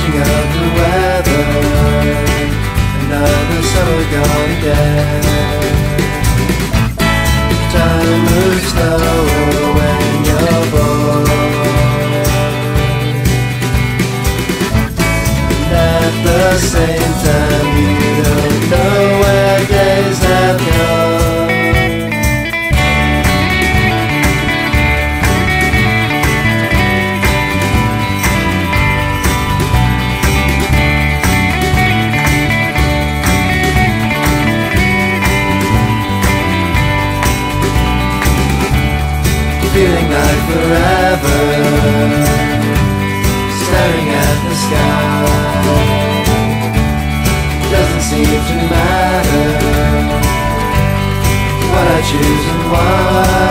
changing of the weather, another summer gone again. Time moves slower when you're bored, and at the same time you don't know where days have gone. Feeling like forever, staring at the sky. Doesn't seem to matter what I choose and why.